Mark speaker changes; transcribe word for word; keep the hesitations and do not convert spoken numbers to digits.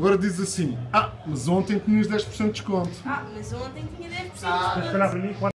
Speaker 1: Agora diz assim, ah, mas ontem tinhas dez por cento de desconto.
Speaker 2: Ah, mas ontem tinha dez por cento.
Speaker 3: Ah,
Speaker 2: de desconto.
Speaker 4: Para mim,